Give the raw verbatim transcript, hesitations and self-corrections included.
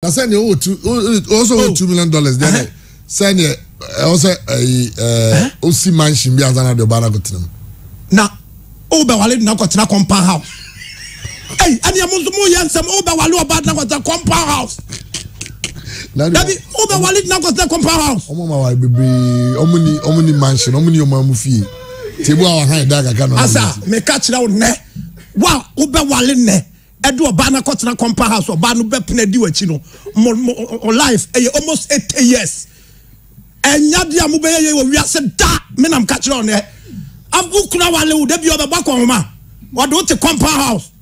I said you also two million dollars. Then send you also a Osi mansion be as another baragotinum. Now, Oba Wale na kotina compound house. Hey, and yamuzumu yansam Oba Wale about na kotina compound house. Dabi Oba Wale na kotina compound house. Omo ma wa bebe, omuni omuni mansion, omuni omamu fie. Tebu awa han daga kana. Asa me catch na ne. Wa Oba Wale ne. Edu oba na kotina compound house oba no be pena di wachi no. Life eh almost eighty years. Enya dia mu be ye wo wiase da me nam catch na ne. Abu kuna wale wo de bi oba ba ko homa. Wo do te compound house.